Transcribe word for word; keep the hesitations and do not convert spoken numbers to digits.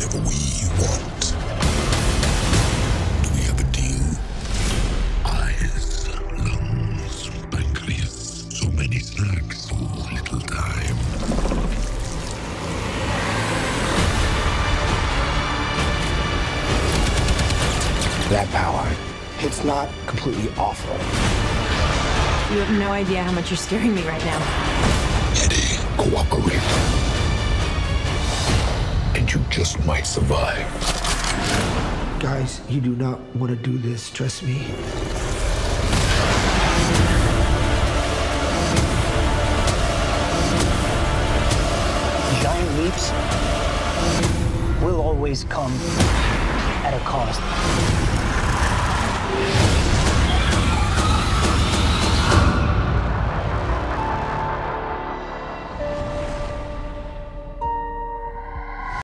whatever we want. Do we have a deal? Eyes, lungs, pancreas, so many snacks, so little time. That power, it's not completely awful. You have no idea how much you're scaring me right now. Eddie, cooperate. And you just might survive. Guys, you do not want to do this, trust me. Giant leaps will always come at a cost.